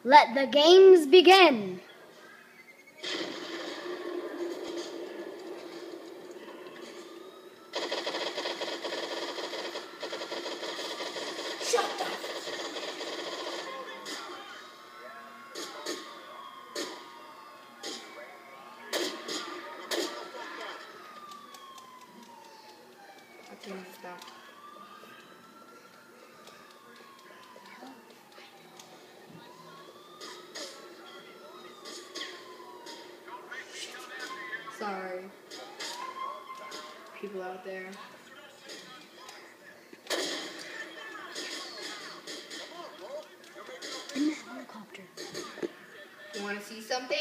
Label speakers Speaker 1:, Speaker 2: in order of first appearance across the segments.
Speaker 1: Let the games begin.
Speaker 2: Shut the I can't stop. Sorry, people out there.
Speaker 1: In the helicopter.
Speaker 2: You want to see something?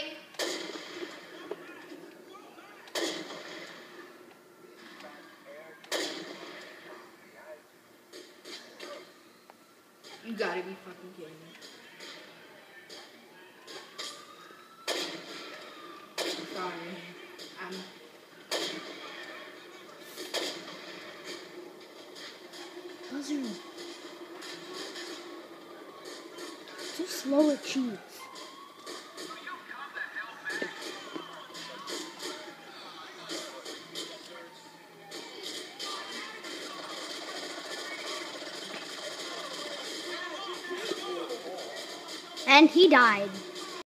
Speaker 2: You gotta be fucking kidding me. Sorry.
Speaker 1: Buzzer. Too slow at cheese. And he died.